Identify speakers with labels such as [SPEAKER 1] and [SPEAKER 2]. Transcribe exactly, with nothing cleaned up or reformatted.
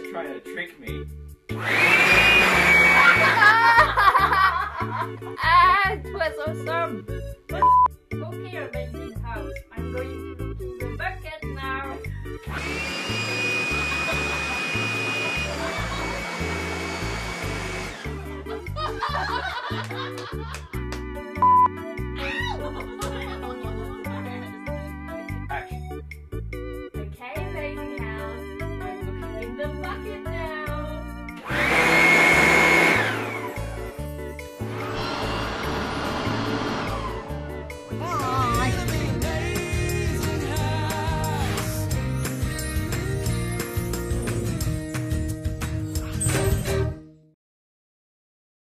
[SPEAKER 1] trying to trick me.
[SPEAKER 2] Ah, it was awesome. But okay, your benzene house. I'm going to look in the bucket now.